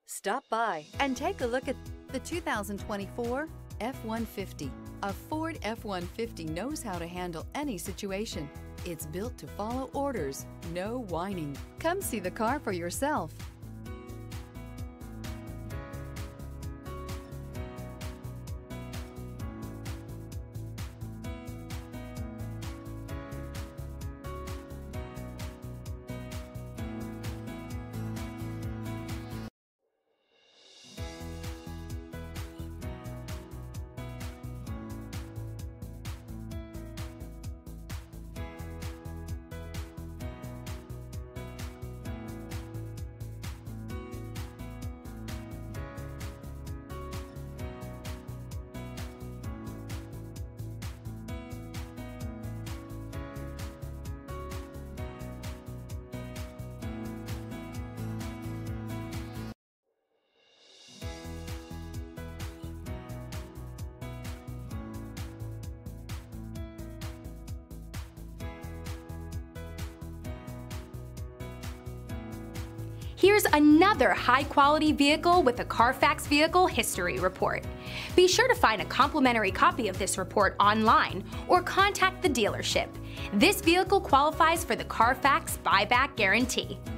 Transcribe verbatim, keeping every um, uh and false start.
Stop by and take a look at the two thousand twenty-four F one fifty. A Ford F one fifty knows how to handle any situation. It's built to follow orders, no whining. Come see the car for yourself. Here's another high-quality vehicle with a Carfax Vehicle History Report. Be sure to find a complimentary copy of this report online or contact the dealership. This vehicle qualifies for the Carfax Buyback Guarantee.